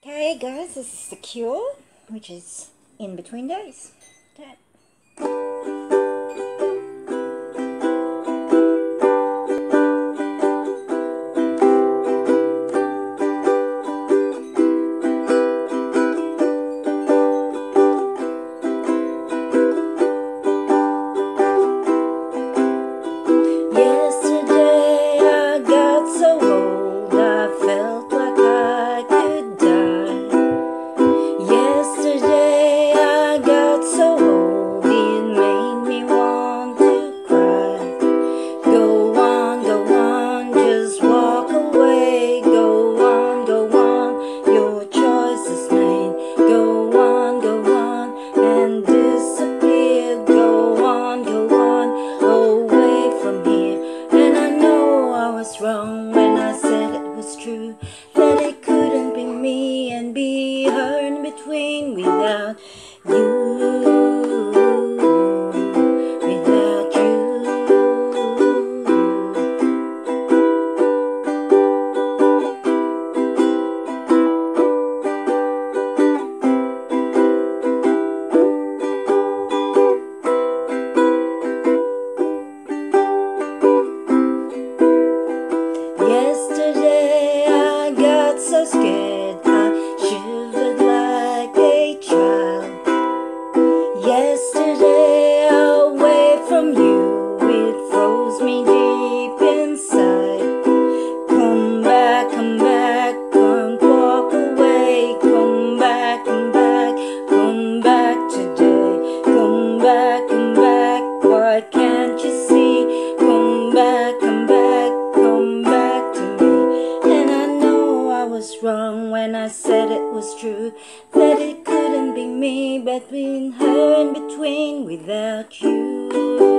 Hey guys, this is The Cure, which is In Between Days. Yesterday I got so old I felt like I could die. Yesterday I got so old it made me want to cry. Go on, just walk away. Go on, your choice is made. Go on, and disappear. Go on, away from here. And I know I was wrong when I said it was true, that it couldn't be me and be her in between without you. Without you. Yesterday I got so scared I shivered like a child. Yesterday away from you it froze me deep inside. Come back, don't walk away. Come back today. Come back, why can't you see? Come back to me. And I know I was wrong when I said it was true, that it couldn't be me, but been her in between without you.